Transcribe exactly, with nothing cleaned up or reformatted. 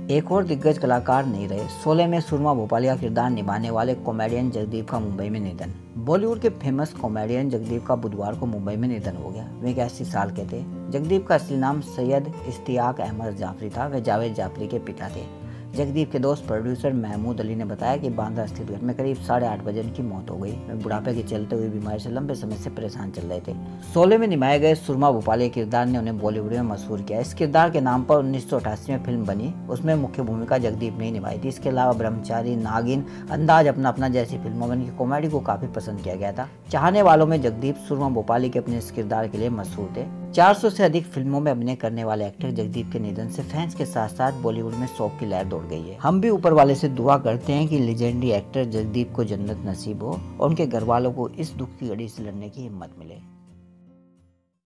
एक और दिग्गज कलाकार नहीं रहे। शोले में सुरमा भोपाली का किरदार निभाने वाले कॉमेडियन जगदीप का मुंबई में निधन। बॉलीवुड के फेमस कॉमेडियन जगदीप का बुधवार को मुंबई में निधन हो गया। वे इक्यासी साल के थे। जगदीप का असली नाम सैयद इश्तियाक अहमद जाफरी था। वे जावेद जाफरी के पिता थे। जगदीप के दोस्त प्रोड्यूसर महमूद अली ने बताया कि बांद्रा स्थित घर में करीब साढ़े आठ बजे उनकी मौत हो गई। वे बुढ़ापे के चलते हुए बीमारी से लंबे समय से परेशान चल रहे थे। शोले में निभाए गए सुरमा भोपाली के किरदार ने उन्हें बॉलीवुड में मशहूर किया। इस किरदार के नाम पर उन्नीस सौ अठासी में फिल्म बनी। उसमें मुख्य भूमिका जगदीप ने ही निभाई थी। इसके अलावा ब्रह्मचारी, नागिन, अंदाज अपना अपना जैसी फिल्मों में उनकी कॉमेडी को काफी पसंद किया गया था। चाहने वालों में जगदीप सुरमा भोपाली के अपने इस किरदार के लिए मशहूर थे। चार सौ से अधिक फिल्मों में अभिनय करने वाले एक्टर जगदीप के निधन से फैंस के साथ साथ बॉलीवुड में शोक की लहर दौड़ गई है। हम भी ऊपर वाले से दुआ करते हैं कि लेजेंडरी एक्टर जगदीप को जन्नत नसीब हो और उनके घर वालों को इस दुख की घड़ी से लड़ने की हिम्मत मिले।